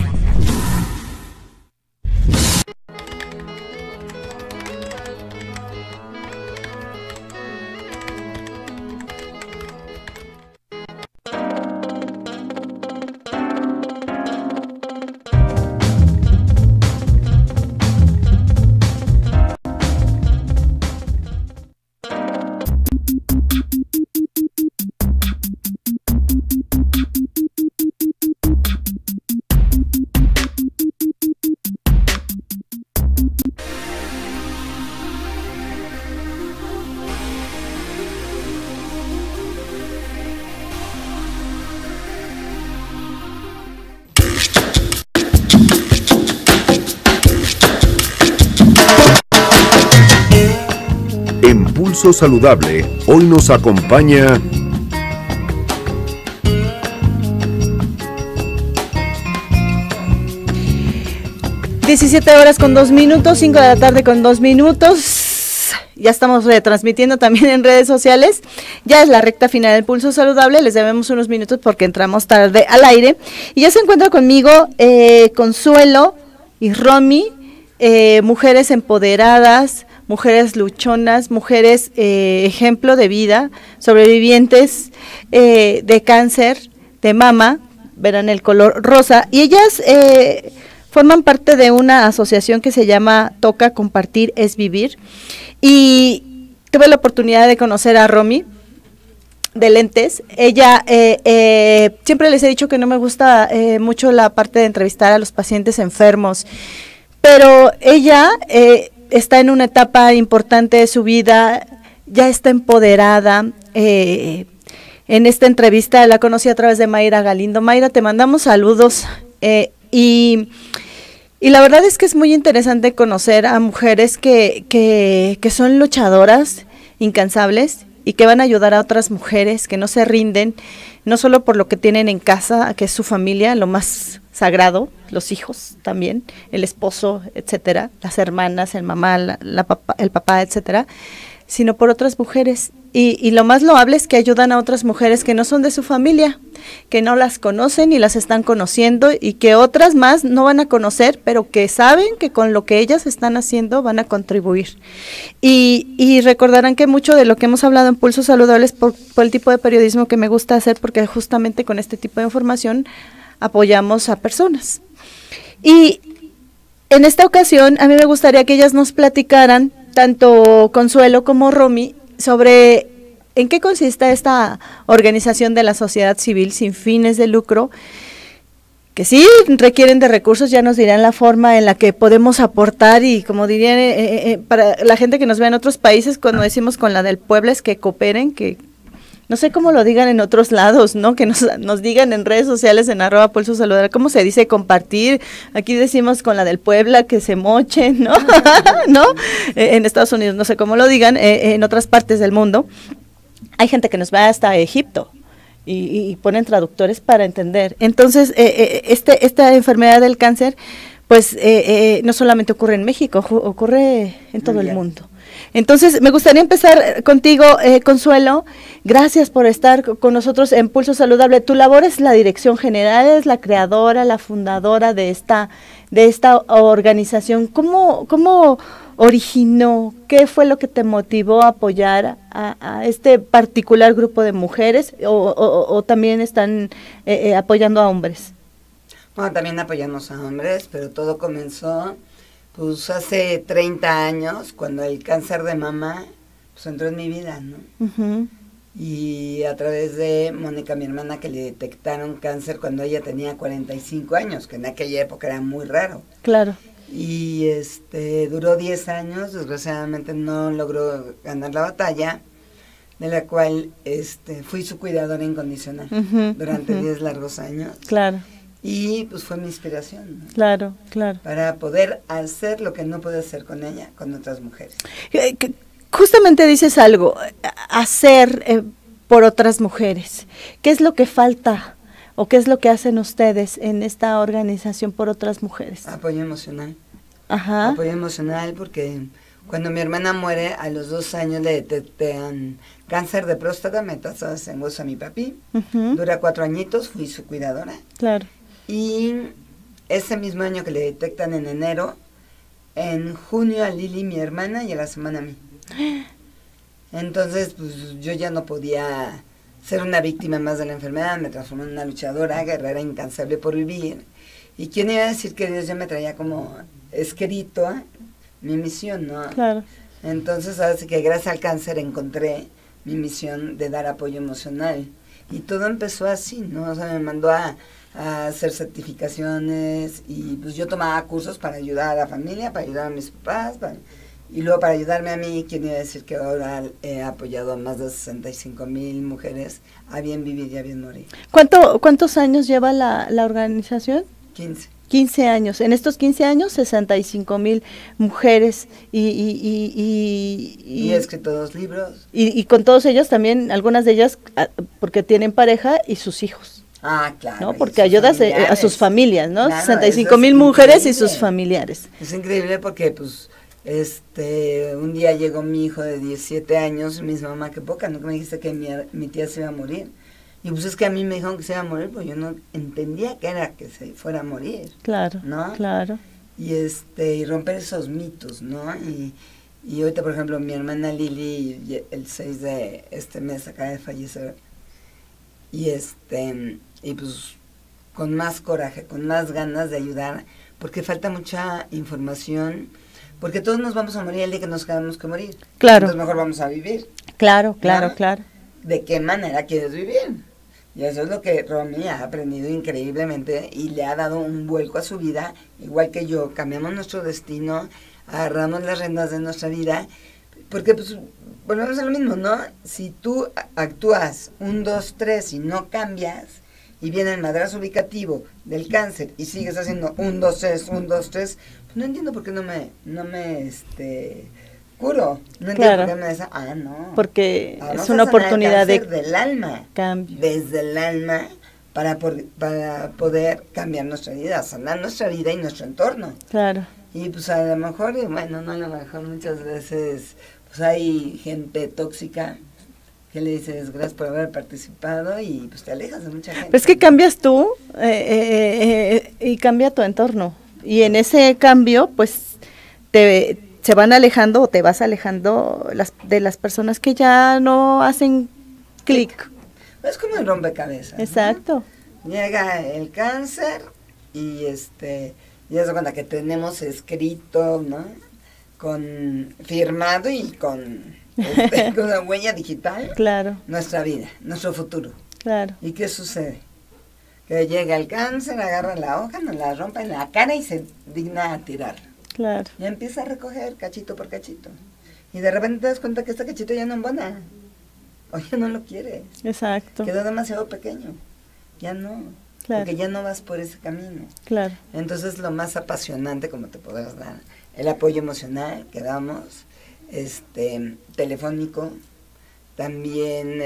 Pulso Saludable, hoy nos acompaña (17:02), 5 de la tarde con 2 minutos. Ya estamos retransmitiendo también en redes sociales. Ya es la recta final del Pulso Saludable. Les debemos unos minutos porque entramos tarde al aire. Y ya se encuentra conmigo Consuelo y Romy, mujeres empoderadas, mujeres luchonas, mujeres ejemplo de vida, sobrevivientes de cáncer de mama, verán el color rosa, y ellas forman parte de una asociación que se llama Toca Compartir es Vivir, y tuve la oportunidad de conocer a Romy de lentes. Ella, siempre les he dicho que no me gusta mucho la parte de entrevistar a los pacientes enfermos, pero ella está en una etapa importante de su vida, ya está empoderada. En esta entrevista la conocí a través de Mayra Galindo. Mayra, te mandamos saludos, y la verdad es que es muy interesante conocer a mujeres que son luchadoras, incansables, y que van a ayudar a otras mujeres, que no se rinden, no solo por lo que tienen en casa, que es su familia, lo más sagrado, los hijos también, el esposo, etcétera, las hermanas, el mamá, el papá, etcétera, sino por otras mujeres. Y lo más loable es que ayudan a otras mujeres que no son de su familia, que no las conocen y las están conociendo, y que otras más no van a conocer, pero que saben que con lo que ellas están haciendo van a contribuir. Y recordarán que mucho de lo que hemos hablado en Pulso Saludable es por el tipo de periodismo que me gusta hacer, porque justamente con este tipo de información apoyamos a personas. Y en esta ocasión a mí me gustaría que ellas nos platicaran, tanto Consuelo como Romy, sobre en qué consiste esta organización de la sociedad civil sin fines de lucro, que sí requieren de recursos. Ya nos dirán la forma en la que podemos aportar, y como dirían para la gente que nos ve en otros países, cuando decimos con la del Puebla, es que cooperen, que no sé cómo lo digan en otros lados, ¿no? Que nos digan en redes sociales, en @Pulso Saludable, ¿cómo se dice compartir? Aquí decimos con la del Puebla, que se mochen, ¿no? ¿No? En Estados Unidos, no sé cómo lo digan, en otras partes del mundo. Hay gente que nos va hasta Egipto y ponen traductores para entender. Entonces, esta enfermedad del cáncer, pues no solamente ocurre en México, ocurre en todo el mundo. Entonces, me gustaría empezar contigo, Consuelo. Gracias por estar con nosotros en Pulso Saludable. Tu labor es la dirección general, es la creadora, la fundadora de esta organización. ¿Cómo originó? ¿Qué fue lo que te motivó a apoyar a este particular grupo de mujeres, o también están apoyando a hombres? Bueno, también apoyamos a hombres, pero todo comenzó pues hace 30 años, cuando el cáncer de mama pues entró en mi vida, ¿no? Uh-huh. Y a través de Mónica, mi hermana, que le detectaron cáncer cuando ella tenía 45 años, que en aquella época era muy raro. Claro. Y duró 10 años, desgraciadamente no logró ganar la batalla, de la cual fui su cuidadora incondicional durante 10 largos años. Claro. Y pues fue mi inspiración, ¿no? Claro, claro. Para poder hacer lo que no pude hacer con ella, con otras mujeres. Justamente dices algo, hacer por otras mujeres. ¿Qué es lo que falta o qué es lo que hacen ustedes en esta organización por otras mujeres? Apoyo emocional. Ajá. Apoyo emocional, porque Cuando mi hermana muere, a los 2 años le detectan cáncer de próstata, metástasis en hueso a mi papi. Dura 4 añitos, fui su cuidadora. Claro. Y ese mismo año que le detectan en enero, en junio a Lili, mi hermana, y a la semana a mí. Entonces, pues yo ya no podía ser una víctima más de la enfermedad, me transformé en una luchadora, guerrera, incansable por vivir. ¿Y quién iba a decir que Dios ya me traía como escrito mi misión, no? Claro. Entonces, ahora sí que gracias al cáncer encontré mi misión de dar apoyo emocional. Y todo empezó así, ¿no? O sea, me mandó a hacer certificaciones y pues yo tomaba cursos para ayudar a la familia, para ayudar a mis papás, y luego para ayudarme a mí, ¿quién iba a decir que ahora he apoyado a más de 65,000 mujeres a bien vivir y a bien morir? ¿Cuántos años lleva la organización? 15. 15 años. En estos 15 años, 65,000 mujeres y he escrito 2 libros. Y con todos ellos también, algunas de ellas porque tienen pareja y sus hijos. Ah, claro. ¿No? Porque ayudas a sus familias, ¿no? Claro, 65,000 mujeres y sus familiares. Es increíble porque, pues, un día llegó mi hijo de 17 años, y me dice, mamá, qué poca, nunca me dijiste que mi tía se iba a morir. Y pues es que a mí me dijeron que se iba a morir, pues yo no entendía que era que se fuera a morir. Claro, ¿no? claro. Y romper esos mitos, ¿no? Y ahorita, por ejemplo, mi hermana Lili, el 6 de este mes acaba de fallecer. Y pues con más coraje, con más ganas de ayudar, porque falta mucha información, porque todos nos vamos a morir el día que nos quedamos que morir. Claro. Entonces mejor vamos a vivir. Claro, claro, ¿no? claro. ¿De qué manera quieres vivir? Y eso es lo que Romy ha aprendido increíblemente y le ha dado un vuelco a su vida, igual que yo. Cambiamos nuestro destino, agarramos las riendas de nuestra vida, porque pues volvemos a lo mismo, ¿no? Si tú actúas 1, 2, 3 y no cambias, y viene el madrazo ubicativo del cáncer y sigues haciendo 1, 2, 3, 1, 2, 3, pues no entiendo por qué no me curo. No entiendo Claro. por qué me dice, no. Porque Vamos es una a sanar oportunidad el cáncer de del alma. cambio. Desde el alma para poder cambiar nuestra vida, sanar nuestra vida y nuestro entorno. Claro. Y pues a lo mejor, y bueno, no a lo mejor muchas veces, pues hay gente tóxica que le dices gracias por haber participado y pues te alejas de mucha gente. Pero es que cambias tú y cambia tu entorno. Y en ese cambio, pues, se van alejando o te vas alejando de las personas que ya no hacen clic. Es como el rompecabezas. Exacto. ¿No? Llega el cáncer y ya se cuenta que tenemos escrito, ¿no? Firmado y con una huella digital. Claro. Nuestra vida, nuestro futuro. Claro. ¿Y qué sucede? Que llega el cáncer, agarra la hoja, nos la rompe en la cara y se digna a tirarla. Claro. Y empieza a recoger cachito por cachito. Y de repente te das cuenta que este cachito ya no embona. O ya no lo quieres. Exacto. Quedó demasiado pequeño. Ya no. Claro. Porque ya no vas por ese camino. Claro. Entonces lo más apasionante, como te podrás dar, el apoyo emocional que damos, telefónico, también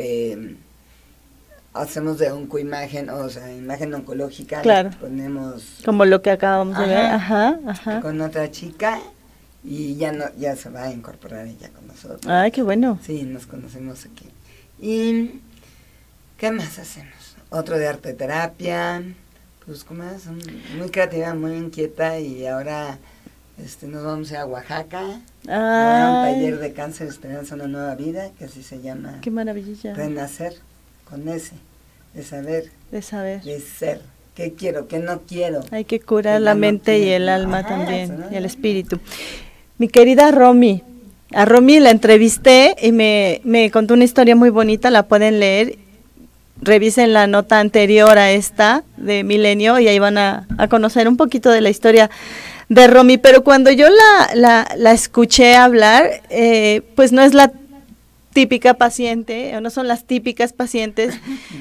hacemos de oncoimagen, o sea, imagen oncológica, claro. Ponemos como lo que acabamos de ver, ajá. Con otra chica y ya se va a incorporar ella con nosotros. Ay, qué bueno. Sí, nos conocemos aquí. ¿Y qué más hacemos? Otro de arte terapia, pues como es, muy creativa, muy inquieta y ahora nos vamos a ir a Oaxaca, a un taller de cáncer, esperanza, una nueva vida, que así se llama. Qué maravilla. Renacer, con ese, de saber. De saber. De ser. ¿Qué quiero? ¿Qué no quiero? Hay que curar la mente y el alma también, eso, ¿no? y el espíritu. Mi querida Romy, a Romy la entrevisté y me contó una historia muy bonita, la pueden leer. Revisen la nota anterior a esta de Milenio y ahí van a conocer un poquito de la historia de Romy, pero cuando yo la escuché hablar, pues no es la típica paciente, o no son las típicas pacientes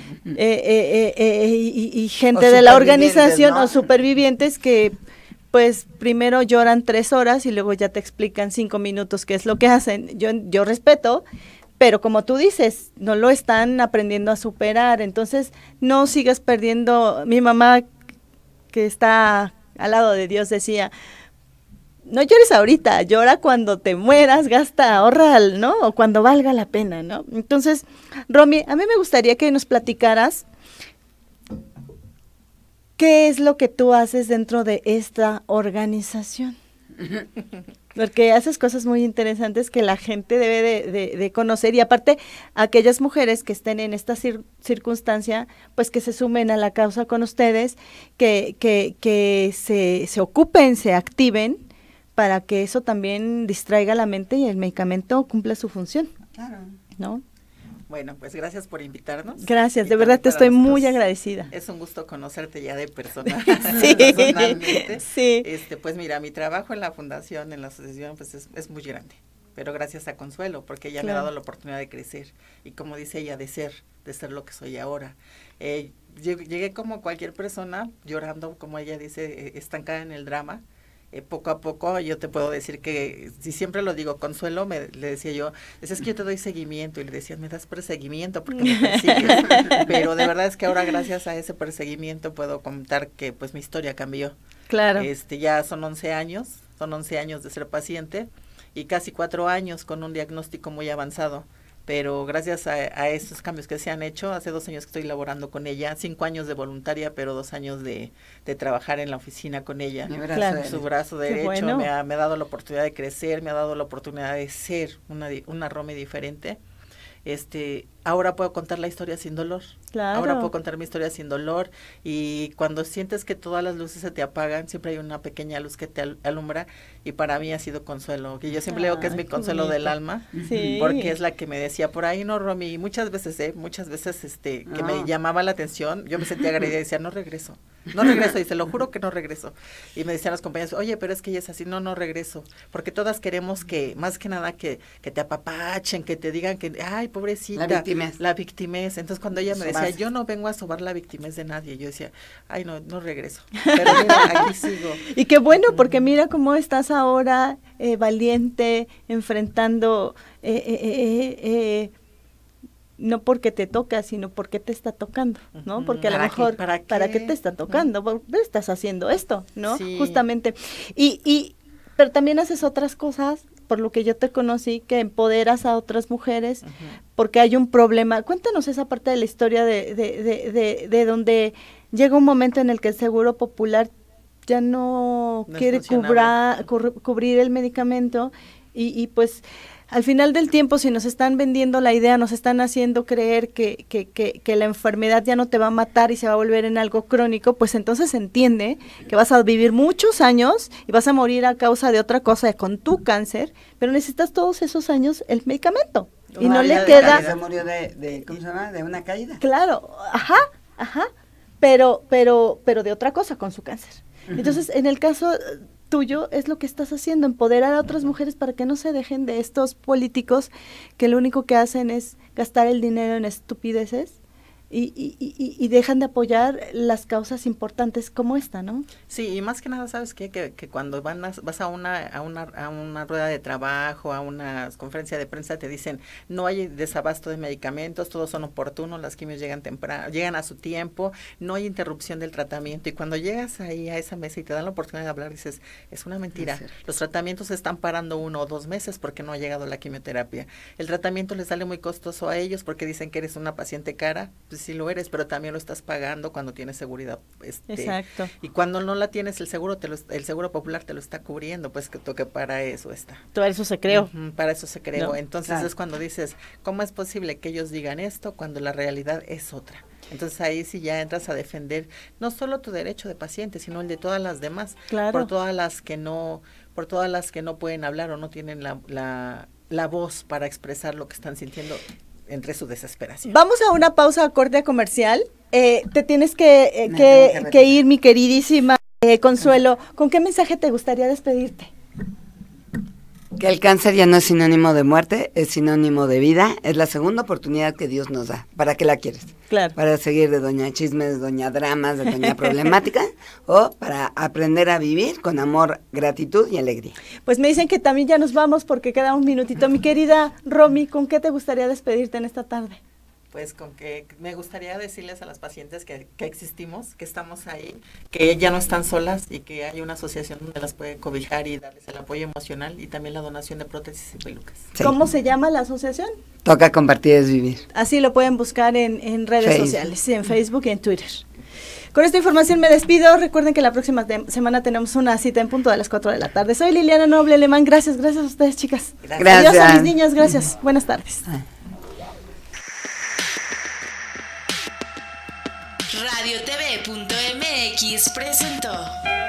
y gente de la organización, ¿no? O supervivientes que pues primero lloran 3 horas y luego ya te explican 5 minutos qué es lo que hacen. Yo respeto, pero como tú dices, no lo están aprendiendo a superar, entonces no sigas perdiendo. Mi mamá, que está al lado de Dios, decía, no llores ahorita, llora cuando te mueras, gasta, ahorra, ¿no? O cuando valga la pena, ¿no? Entonces, Romy, a mí me gustaría que nos platicaras qué es lo que tú haces dentro de esta organización. Porque haces cosas muy interesantes que la gente debe de conocer, y aparte aquellas mujeres que estén en esta circunstancia, pues que se sumen a la causa con ustedes, que se ocupen, se activen, para que eso también distraiga la mente y el medicamento cumpla su función. Claro. ¿No? Bueno, pues gracias por invitarnos. Gracias, de verdad te estoy muy agradecida. Es un gusto conocerte ya de persona, sí, personalmente. Sí. Pues mira, mi trabajo en la fundación, en la asociación, pues es muy grande, pero gracias a Consuelo, porque ella me ha dado la oportunidad de crecer, y como dice ella, de ser lo que soy ahora. Llegué como cualquier persona, llorando, como ella dice, estancada en el drama. Poco a poco yo te puedo decir que, si siempre lo digo, Consuelo le decía yo, es que yo te doy seguimiento, y le decía, me das perseguimiento porque me persigues, pero de verdad es que ahora gracias a ese perseguimiento puedo contar que pues mi historia cambió. Claro. Ya son 11 años de ser paciente, y casi 4 años con un diagnóstico muy avanzado. Pero gracias a estos cambios que se han hecho, hace 2 años que estoy laborando con ella, 5 años de voluntaria, pero 2 años de trabajar en la oficina con ella. Claro. Su brazo derecho, bueno. me ha dado la oportunidad de crecer, me ha dado la oportunidad de ser una Romy diferente. Ahora puedo contar la historia sin dolor. Claro. Ahora puedo contar mi historia sin dolor, y cuando sientes que todas las luces se te apagan, siempre hay una pequeña luz que te alumbra, y para mí ha sido Consuelo, que yo siempre digo que es mi consuelo del alma, sí. porque es la que me decía, por ahí no, Romy, muchas veces que me llamaba la atención, yo me sentía agredida y decía, no regreso, y se lo juro que no regreso, y me decían los compañeros, oye, pero es que ella es así, no regreso, porque todas queremos que, más que nada, que te apapachen, que te digan que, ay, pobrecita, la victimez. Entonces cuando ella me decía, yo no vengo a sobar la victimez de nadie, yo decía, ay, no regreso, pero mira, aquí sigo. Y qué bueno, porque mira cómo estás ahora, valiente, enfrentando, no porque te toca, sino porque te está tocando, ¿no? Porque a lo mejor, ¿para qué te está tocando? ¿Por qué estás haciendo esto, no? Sí. Justamente. Pero también haces otras cosas, por lo que yo te conocí, que empoderas a otras mujeres, porque hay un problema. Cuéntanos esa parte de la historia de donde llega un momento en el que el Seguro Popular ya no quiere cubrir el medicamento, y pues al final del tiempo, si nos están vendiendo la idea, nos están haciendo creer que la enfermedad ya no te va a matar y se va a volver en algo crónico, pues entonces se entiende que vas a vivir muchos años y vas a morir a causa de otra cosa, con tu cáncer, pero necesitas todos esos años el medicamento. Y no le queda... Se murió ¿cómo se llama? De una caída. Claro, pero de otra cosa, con su cáncer. Entonces, en el caso tuyo, es lo que estás haciendo, empoderar a otras mujeres para que no se dejen de estos políticos que lo único que hacen es gastar el dinero en estupideces, y dejan de apoyar las causas importantes como esta, ¿no? Sí, y más que nada, ¿sabes qué? Que cuando vas a una rueda de trabajo, a una conferencia de prensa, te dicen, no hay desabasto de medicamentos, todos son oportunos, las quimios llegan temprano, llegan a su tiempo, no hay interrupción del tratamiento, y cuando llegas ahí a esa mesa y te dan la oportunidad de hablar, dices, es una mentira, los tratamientos se están parando 1 o 2 meses porque no ha llegado la quimioterapia, el tratamiento les sale muy costoso a ellos porque dicen que eres una paciente cara, pues sí lo eres, pero también lo estás pagando cuando tienes seguridad. Exacto. Y cuando no la tienes, el Seguro Popular te lo está cubriendo, pues que para eso está. Todo eso se creó. Para eso se creó. No, entonces es cuando dices, ¿cómo es posible que ellos digan esto cuando la realidad es otra? Entonces ahí sí ya entras a defender no solo tu derecho de paciente, sino el de todas las demás. Claro. Por todas las que no pueden hablar o no tienen la voz para expresar lo que están sintiendo entre su desesperación. Vamos a una pausa a corte comercial. Te tienes que ir, mi queridísima Consuelo. ¿Con qué mensaje te gustaría despedirte? Que el cáncer ya no es sinónimo de muerte, es sinónimo de vida. Es la segunda oportunidad que Dios nos da. ¿Para qué la quieres? Claro. Para seguir de doña chismes, de doña dramas, de doña problemática, o para aprender a vivir con amor, gratitud y alegría. Pues me dicen que también ya nos vamos porque queda un minutito. Mi querida Romy, ¿con qué te gustaría despedirte en esta tarde? pues con que me gustaría decirles a las pacientes que existimos, que estamos ahí, que ya no están solas y que hay una asociación donde las puede cobijar y darles el apoyo emocional y también la donación de prótesis y pelucas. Sí. ¿Cómo se llama la asociación? Toca compartir es vivir. Así lo pueden buscar en redes Facebook. sociales, sí, en Facebook y en Twitter. Con esta información me despido. Recuerden que la próxima semana tenemos una cita en punto de las 4 de la tarde. Soy Liliana Noble Alemán. Gracias a ustedes, chicas. Gracias. Adiós a mis niñas, gracias. Buenas tardes. Radiotv.mx presentó